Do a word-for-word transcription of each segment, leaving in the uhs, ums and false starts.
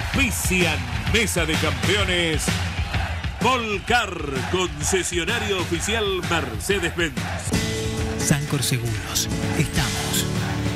Auspician Mesa de Campeones. Volcar, concesionario oficial Mercedes-Benz. Sancor Seguros. Estamos.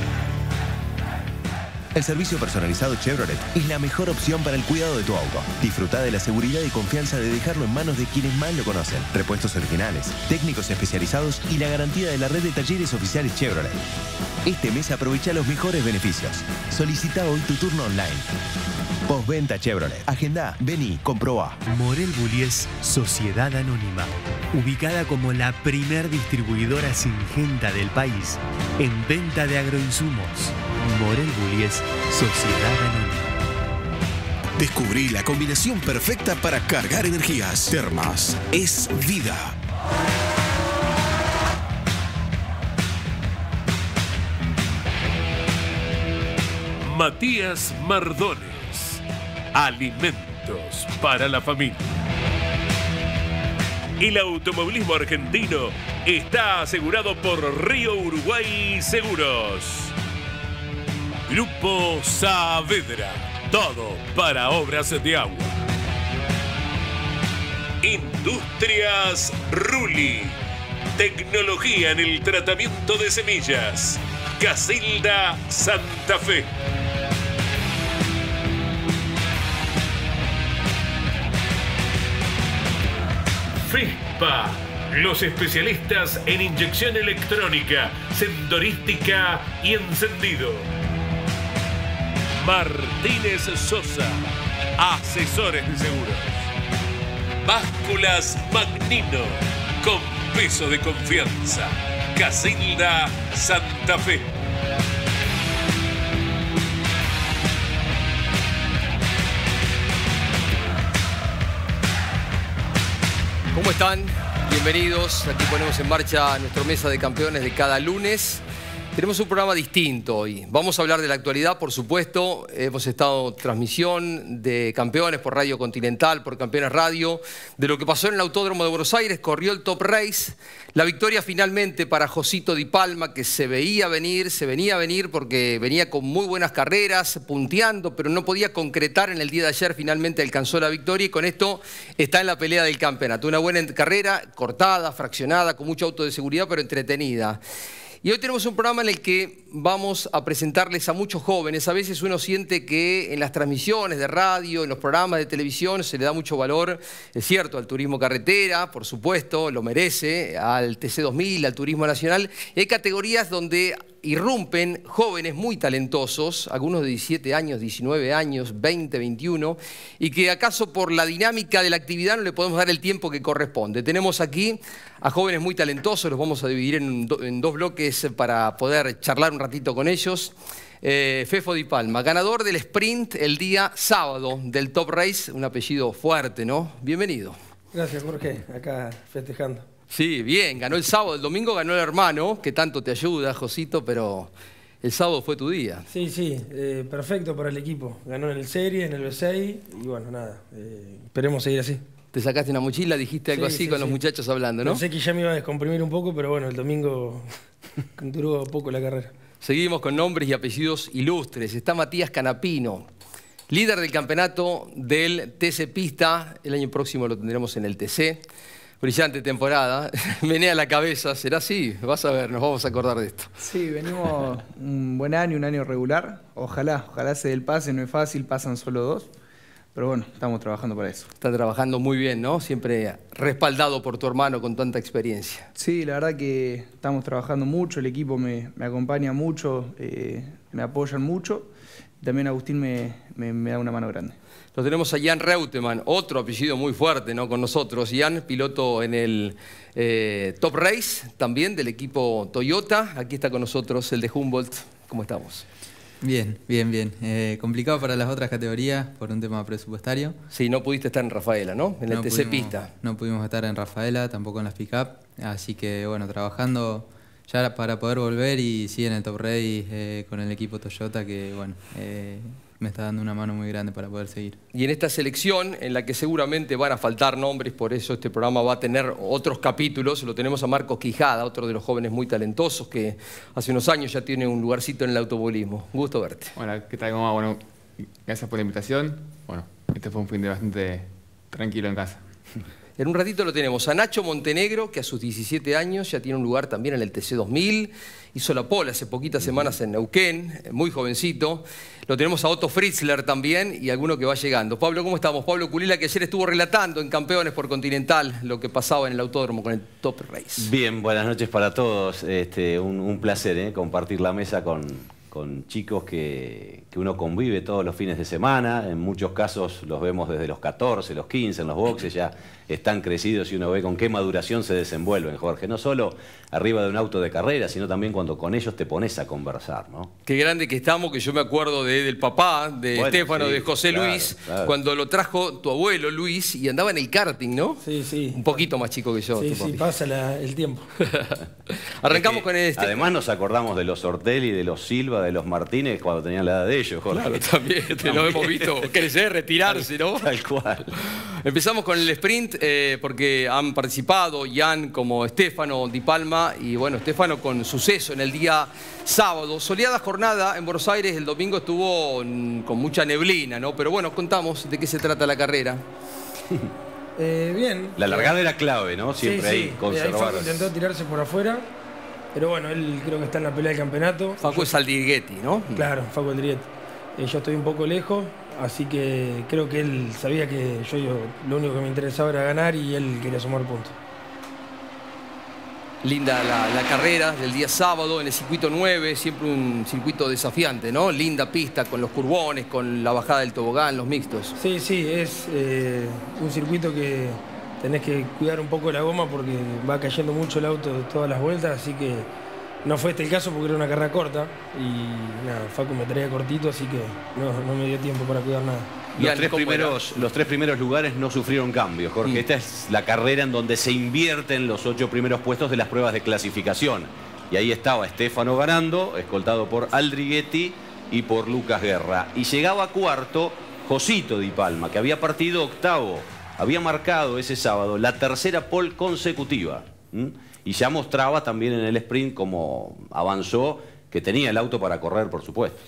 El servicio personalizado Chevrolet es la mejor opción para el cuidado de tu auto. Disfruta de la seguridad y confianza de dejarlo en manos de quienes más lo conocen. Repuestos originales, técnicos especializados y la garantía de la red de talleres oficiales Chevrolet. Este mes aprovecha los mejores beneficios. Solicita hoy tu turno online. Postventa Chevrolet. Agenda, vení, comprobá. Morel Bullies Sociedad Anónima. Ubicada como la primer distribuidora singenta del país en venta de agroinsumos. Morel Bullies Sociedad Anónima. Descubrí la combinación perfecta para cargar energías. Termas es vida. Matías Mardones. Alimentos para la familia. El automovilismo argentino está asegurado por Río Uruguay Seguros. Grupo Saavedra, todo para obras de agua. Industrias Ruli, tecnología en el tratamiento de semillas. Casilda Santa Fe. FESPA, los especialistas en inyección electrónica, sensorística y encendido. Martínez Sosa, asesores de seguros. Básculas Magnino, con peso de confianza. Casilda Santa Fe. ¿Cómo están? Bienvenidos. Aquí ponemos en marcha nuestra mesa de campeones de cada lunes. Tenemos un programa distinto hoy. Vamos a hablar de la actualidad, por supuesto. Hemos estado en transmisión de campeones por Radio Continental, por Campeones Radio, de lo que pasó en el Autódromo de Buenos Aires. Corrió el Top Race. La victoria finalmente para Josito Di Palma, que se veía venir, se venía a venir porque venía con muy buenas carreras, punteando, pero no podía concretar en el día de ayer. Finalmente alcanzó la victoria y con esto está en la pelea del campeonato. Una buena carrera, cortada, fraccionada, con mucho auto de seguridad, pero entretenida. Y hoy tenemos un programa en el que vamos a presentarles a muchos jóvenes. A veces uno siente que en las transmisiones de radio, en los programas de televisión, se le da mucho valor, es cierto, al turismo carretera, por supuesto, lo merece, al T C dos mil, al turismo nacional. Y hay categorías donde irrumpen jóvenes muy talentosos, algunos de diecisiete años, diecinueve años, veinte, veintiuno, y que acaso por la dinámica de la actividad no le podemos dar el tiempo que corresponde. Tenemos aquí a jóvenes muy talentosos, los vamos a dividir en, do, en dos bloques para poder charlar un ratito con ellos. Eh, Fefo Di Palma, ganador del sprint el día sábado del Top Race, un apellido fuerte, ¿no? Bienvenido. Gracias, Jorge, acá festejando. Sí, bien, ganó el sábado, el domingo ganó el hermano, que tanto te ayuda, Josito, pero el sábado fue tu día. Sí, sí, eh, perfecto para el equipo. Ganó en el Serie, en el B seis y bueno, nada, eh, esperemos seguir así. Te sacaste una mochila, dijiste algo sí, así sí, con sí. los muchachos hablando, ¿no? Pensé que ya me iba a descomprimir un poco, pero bueno, el domingo duró poco la carrera. Seguimos con nombres y apellidos ilustres. Está Matías Canapino, líder del campeonato del T C Pista. El año próximo lo tendremos en el T C. Brillante temporada, menea la cabeza, ¿será así? Vas a ver, nos vamos a acordar de esto. Sí, venimos un buen año, un año regular. Ojalá, ojalá se dé el pase, no es fácil, pasan solo dos. Pero bueno, estamos trabajando para eso. Está trabajando muy bien, ¿no? Siempre respaldado por tu hermano con tanta experiencia. Sí, la verdad que estamos trabajando mucho, el equipo me, me acompaña mucho, eh, me apoyan mucho. También Agustín me, me, me da una mano grande. Lo tenemos a Jan Reutemann, otro apellido muy fuerte, ¿no? Con nosotros. Jan, piloto en el eh, Top Race, también del equipo Toyota. Aquí está con nosotros el de Humboldt. ¿Cómo estamos? Bien, bien, bien. Eh, complicado para las otras categorías por un tema presupuestario. Sí, no pudiste estar en Rafaela, ¿no? En el no T C pudimos, Pista. No pudimos estar en Rafaela, tampoco en las pick-up. Así que, bueno, trabajando ya para poder volver y sí en el Top Race eh, con el equipo Toyota que, bueno, eh, me está dando una mano muy grande para poder seguir. Y en esta selección, en la que seguramente van a faltar nombres, por eso este programa va a tener otros capítulos, lo tenemos a Marcos Quijada, otro de los jóvenes muy talentosos que hace unos años ya tiene un lugarcito en el automovilismo. Un gusto verte. Hola, ¿qué tal? ¿Cómo va? Bueno, gracias por la invitación. Bueno, este fue un fin de bastante tranquilo en casa. En un ratito lo tenemos a Nacho Montenegro, que a sus diecisiete años ya tiene un lugar también en el T C dos mil. Hizo la pole hace poquitas semanas en Neuquén, muy jovencito. Lo tenemos a Otto Fritzler también y alguno que va llegando. Pablo, ¿cómo estamos? Pablo Culila, que ayer estuvo relatando en Campeones por Continental lo que pasaba en el autódromo con el Top Race. Bien, buenas noches para todos. Este, un, un placer ¿eh? compartir la mesa con, con chicos que, que uno convive todos los fines de semana. En muchos casos los vemos desde los catorce, los quince, en los boxes ya están crecidos y uno ve con qué maduración se desenvuelven, Jorge. No solo arriba de un auto de carrera, sino también cuando con ellos te pones a conversar, ¿no? Qué grande que estamos, que yo me acuerdo de, del papá, de bueno, Estefano, sí, de José claro, Luis, claro. cuando lo trajo tu abuelo Luis y andaba en el karting, ¿no? Sí, sí. Un poquito más chico que yo. Sí, tu sí, papi. pasa la- el tiempo. Arrancamos Es que, con este. Además nos acordamos de los Ortelli, de los Silva, de los Martínez cuando tenían la edad de ellos, Jorge. Claro, también, te lo hemos visto crecer, retirarse, ¿no? Tal cual. Empezamos con el sprint eh, porque han participado Jan como Estefano Di Palma y bueno, Estefano con suceso en el día sábado. Soleada jornada en Buenos Aires, el domingo estuvo mm, con mucha neblina, ¿no? Pero bueno, contamos de qué se trata la carrera. Eh, bien. La largada era clave, ¿no? Siempre sí, ahí sí. conservar. Ahí Facu intentó tirarse por afuera, pero bueno, él creo que está en la pelea del campeonato. Facu es Aldriguetti, ¿no? Claro, Facu Aldriguetti. Eh, yo estoy un poco lejos, así que creo que él sabía que yo, yo lo único que me interesaba era ganar y él quería sumar puntos. Linda la, la carrera del día sábado en el circuito nueve, siempre un circuito desafiante, ¿no? Linda pista con los curbones, con la bajada del tobogán, los mixtos. Sí, sí, es eh, un circuito que tenés que cuidar un poco la goma porque va cayendo mucho el auto todas las vueltas, así que no fue este el caso porque era una carrera corta y nada, Facu me traía cortito, así que no, no me dio tiempo para cuidar nada. Los tres, primeros, los tres primeros lugares no sufrieron cambios, Jorge. Mm. Esta es la carrera en donde se invierten los ocho primeros puestos de las pruebas de clasificación. Y ahí estaba Estefano ganando, escoltado por Aldriguetti y por Lucas Guerra. Y llegaba cuarto Josito Di Palma, que había partido octavo. Había marcado ese sábado la tercera pole consecutiva. ¿Mm? Y ya mostraba también en el sprint cómo avanzó, que tenía el auto para correr, por supuesto.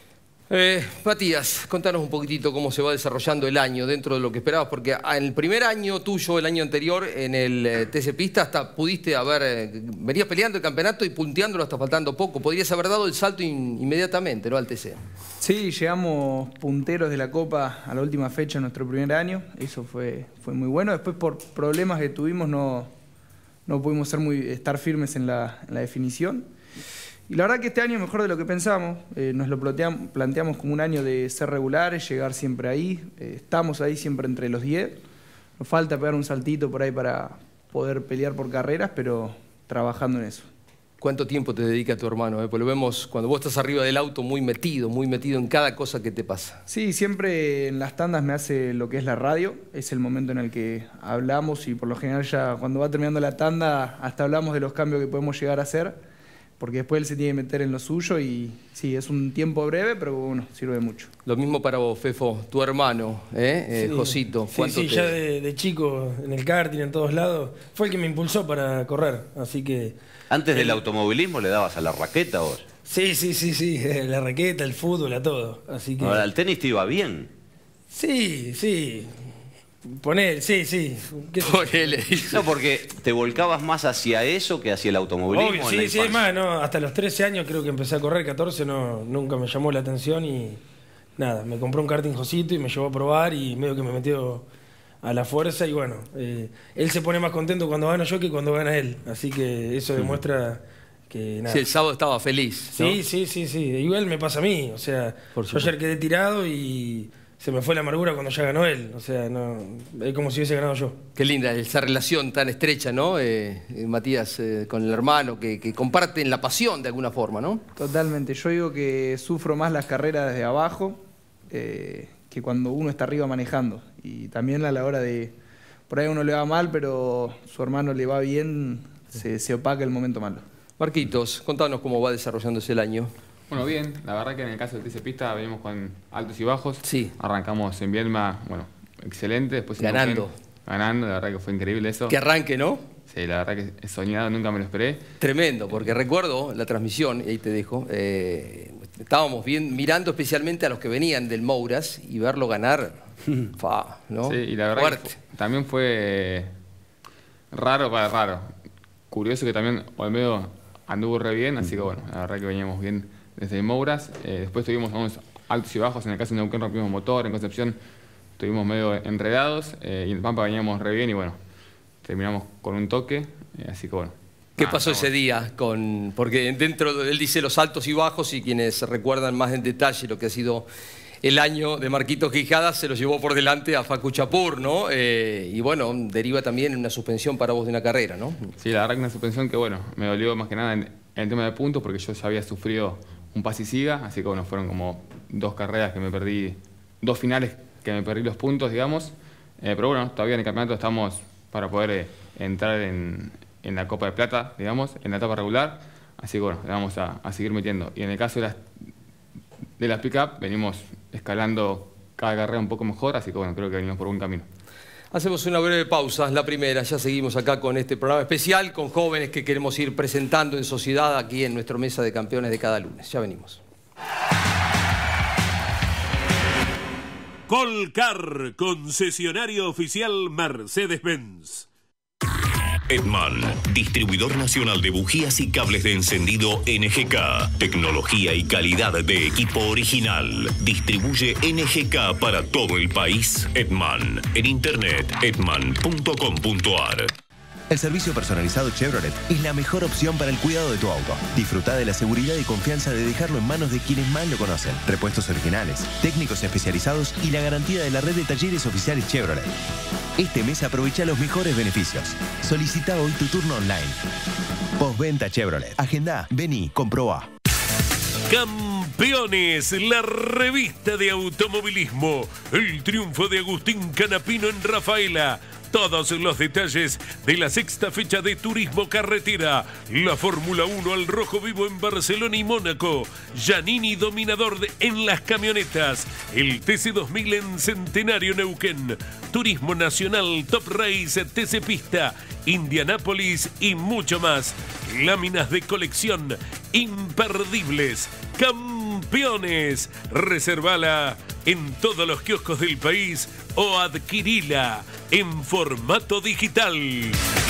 Eh, Matías, contanos un poquitito cómo se va desarrollando el año dentro de lo que esperabas, porque en el primer año tuyo, el año anterior, en el eh, T C Pista, hasta pudiste haber, eh, venías peleando el campeonato y punteándolo hasta faltando poco, podrías haber dado el salto in, inmediatamente, ¿no? Al T C. Sí, llegamos punteros de la Copa a la última fecha en nuestro primer año, eso fue, fue muy bueno. Después por problemas que tuvimos no, no pudimos ser muy, estar firmes en la, en la definición. Y la verdad que este año es mejor de lo que pensamos, eh, nos lo planteamos, planteamos como un año de ser regulares, llegar siempre ahí, eh, estamos ahí siempre entre los diez, nos falta pegar un saltito por ahí para poder pelear por carreras, pero trabajando en eso. ¿Cuánto tiempo te dedica tu hermano? Eh? Pues lo vemos cuando vos estás arriba del auto muy metido, muy metido en cada cosa que te pasa. Sí, siempre en las tandas me hace lo que es la radio, es el momento en el que hablamos y por lo general ya cuando va terminando la tanda hasta hablamos de los cambios que podemos llegar a hacer, porque después él se tiene que meter en lo suyo y sí, es un tiempo breve, pero bueno, sirve mucho. Lo mismo para vos, Fefo, tu hermano, ¿eh? Eh, Sí. Josito. Sí, ¿cuánto sí, te- ya de, de chico, en el karting, en todos lados, fue el que me impulsó para correr, así que... Antes del automovilismo le dabas a la raqueta vos. Sí, sí, sí, sí, la raqueta, el fútbol, a todo, así que... Ahora, el tenis te iba bien. Sí, sí, poner, sí, sí. ¿Qué sé yo? Ponele, dice. No, porque te volcabas más hacia eso que hacia el automovilismo. Obvio, en sí, la sí, es infancia. más, no, hasta los trece años creo que empecé a correr, catorce no, nunca me llamó la atención y nada, me compró un karting Josito y me llevó a probar y medio que me metió a la fuerza y bueno, eh, él se pone más contento cuando gano yo que cuando gana él, así que eso demuestra que nada. Sí, el sábado estaba feliz, ¿no? Sí, sí, sí, sí, igual me pasa a mí, o sea, Por yo supuesto. ayer quedé tirado y se me fue la amargura cuando ya ganó él, o sea, no, es como si hubiese ganado yo. Qué linda esa relación tan estrecha, ¿no? Eh, eh, Matías, eh, con el hermano, que, que comparten la pasión de alguna forma, ¿no? Totalmente, yo digo que sufro más las carreras desde abajo eh, que cuando uno está arriba manejando. Y también a la hora de, por ahí a uno le va mal, pero su hermano le va bien, se, se opaca el momento malo. Marquitos, contanos cómo va desarrollándose el año. Bueno, bien, la verdad que en el caso del T C Pista venimos con altos y bajos. Sí. Arrancamos en Viedma, bueno, excelente. Después en Ganando. Neuquén, ganando, la verdad que fue increíble eso. Que arranque, ¿no? Sí, la verdad que he soñado, nunca me lo esperé. Tremendo, porque recuerdo la transmisión, y ahí te dejo, eh, estábamos bien, mirando especialmente a los que venían del Mouras y verlo ganar, fa, ¿no? Sí, y la verdad Fuerte. que fue- también fue raro para raro. Curioso que también Olmedo anduvo re bien, así que bueno, la verdad que veníamos bien desde Mouras. Eh, después tuvimos unos altos y bajos, en el caso de Neuquén rompimos motor, en Concepción estuvimos medio enredados, eh, y en Pampa veníamos re bien y bueno, terminamos con un toque, eh, así que bueno. ¿Qué nada, pasó estamos- ese día? Con, porque dentro, de- él dice los altos y bajos, y quienes recuerdan más en detalle lo que ha sido el año de Marquito Quijada se lo llevó por delante a Facu Chapur, ¿no? Eh, y bueno, deriva también en una suspensión para vos de una carrera, ¿no? Sí, la verdad que una suspensión que bueno, me dolió más que nada en, en el tema de puntos porque yo ya había sufrido un pase y siga, así que bueno, fueron como dos carreras que me perdí, dos finales que me perdí los puntos, digamos. Eh, pero bueno, todavía en el campeonato estamos para poder eh, entrar en, en la Copa de Plata, digamos, en la etapa regular. Así que bueno, le vamos a, a seguir metiendo. Y en el caso de las, de las pick-up, venimos escalando cada carrera un poco mejor, así que bueno, creo que venimos por buen camino. Hacemos una breve pausa, la primera, ya seguimos acá con este programa especial, con jóvenes que queremos ir presentando en sociedad aquí en nuestra mesa de campeones de cada lunes. Ya venimos. Colcar, concesionario oficial Mercedes-Benz. Edman, distribuidor nacional de bujías y cables de encendido N G K. Tecnología y calidad de equipo original. Distribuye N G K para todo el país. Edman, en internet edman punto com punto ar. El servicio personalizado Chevrolet es la mejor opción para el cuidado de tu auto. Disfruta de la seguridad y confianza de dejarlo en manos de quienes más lo conocen. Repuestos originales, técnicos especializados y la garantía de la red de talleres oficiales Chevrolet. Este mes aprovecha los mejores beneficios. Solicita hoy tu turno online. Postventa Chevrolet. Agenda, vení, comprobá. Campeones, la revista de automovilismo. El triunfo de Agustín Canapino en Rafaela. Todos los detalles de la sexta fecha de Turismo Carretera. La Fórmula uno al rojo vivo en Barcelona y Mónaco. Giannini dominador de- en las camionetas. El T C dos mil en Centenario Neuquén. Turismo Nacional Top Race T C Pista. Indianápolis y mucho más. Láminas de colección imperdibles. Campeones. Reservala en todos los kioscos del país o adquirila en formato digital.